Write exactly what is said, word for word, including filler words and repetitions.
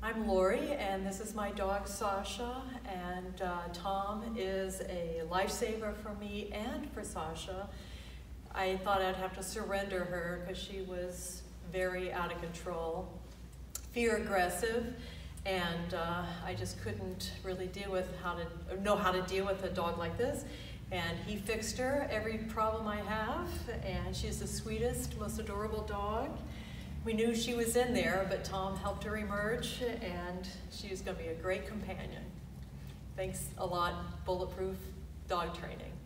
I'm Lori, and this is my dog Sasha, and uh, Tom is a lifesaver for me and for Sasha. I thought I'd have to surrender her because she was very out of control, fear aggressive, and uh, I just couldn't really deal with how to know how to deal with a dog like this. And he fixed her every problem I have, and she's the sweetest, most adorable dog. We knew she was in there, but Tom helped her emerge, and she's going to be a great companion. Thanks a lot, Bulletproof Dog Training.